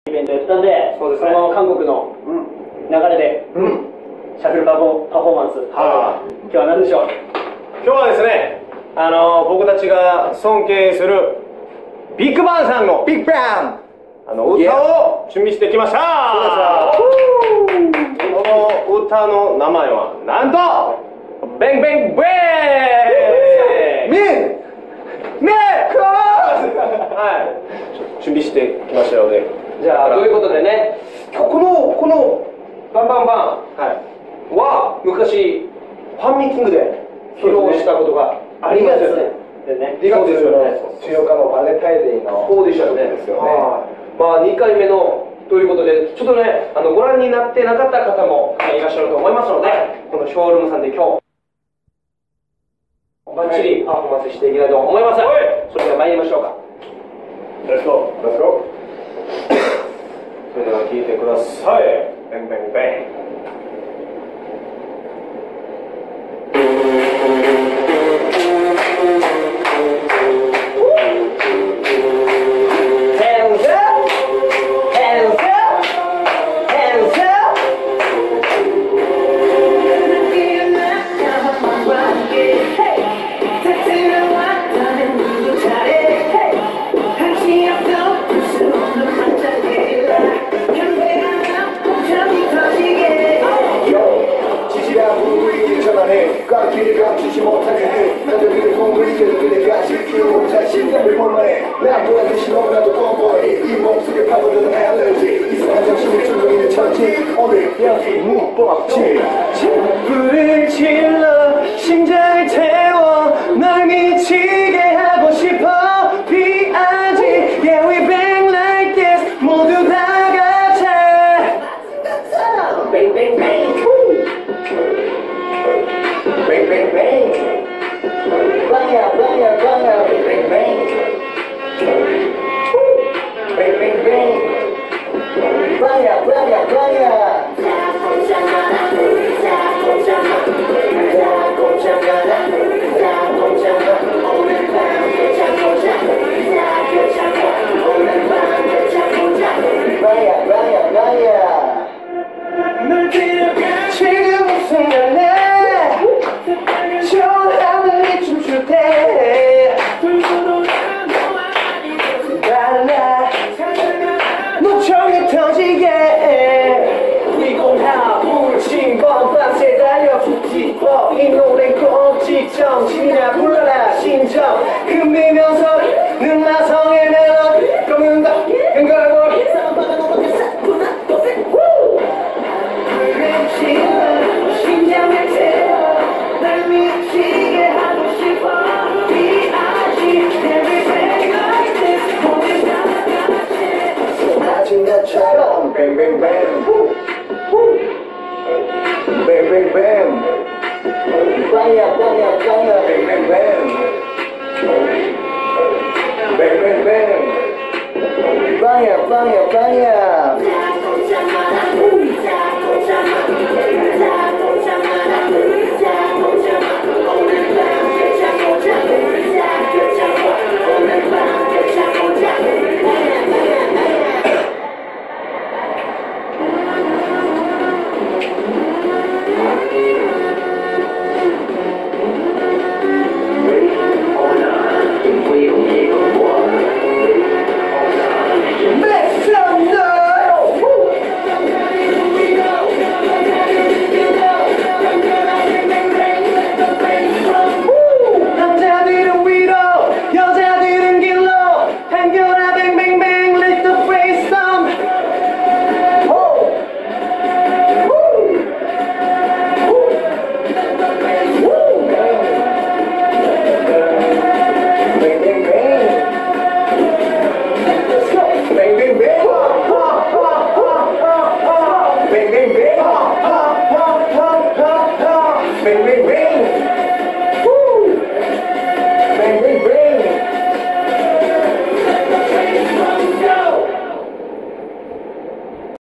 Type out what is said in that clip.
イベントやったんで、そのまま韓国の流れで、シャッフルパフォーマンス、今日は何でしょう。 今日はですね、僕たちが尊敬するビッグバンさんのビッグバン歌を準備してきました。この歌の名前はなんとベンベンベンメ準備してきましたので、 じゃあということでね、このバンバンバンは昔ファンミーティングで披露したことがありますよね。 2月 14日のバレンタインデーのそうでしたね。まあ2回目のということで、ちょっとねご覧になってなかった方もいらっしゃると思いますので、このショールームさんで今日バッチリパフォーマンスしていきたいと思います。それでは参りましょうか。 Let's go. それでは聴いてください。ベンベンベン。불을 질러 심장을 태워 널 미치게 하고 싶어 B.I.G. Yeah we bang like this 모두 다 같이 Bang bang bang Bang bang bang Bang야 bangya bangya Bang bang Bang bang bang Bangya bangya bangya 지금 생각나 저 하늘이 춤출 때 달라 무척이 터지게 위공하 불침 번방세 달려 죽지퍼 이 노래 꼭 직정 신이나 불러라 심정 금비면서 능마성의 멜로디 검은다 은걸고 심장을 태워 날 미치게 하고 싶어 B.I.G. Everything like this 모두 다 같이 쏟아진 것처럼 Bang bang bang Bang bang bang Bangya bangya bangya Bang bang bang Bang bang bang Bangya bangya bangya